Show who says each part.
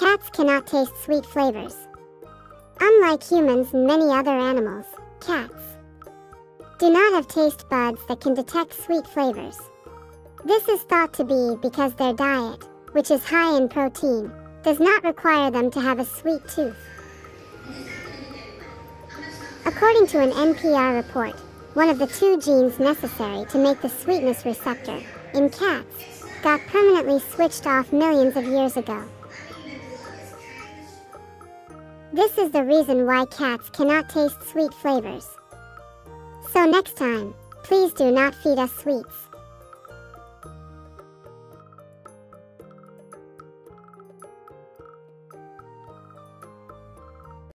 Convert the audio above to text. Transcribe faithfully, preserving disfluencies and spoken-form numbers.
Speaker 1: Cats cannot taste sweet flavors. Unlike humans and many other animals, cats do not have taste buds that can detect sweet flavors. This is thought to be because their diet, which is high in protein, does not require them to have a sweet tooth. According to an N P R report, one of the two genes necessary to make the sweetness receptor in cats got permanently switched off millions of years ago. This is the reason why cats cannot taste sweet flavors. So next time, please do not feed us sweets.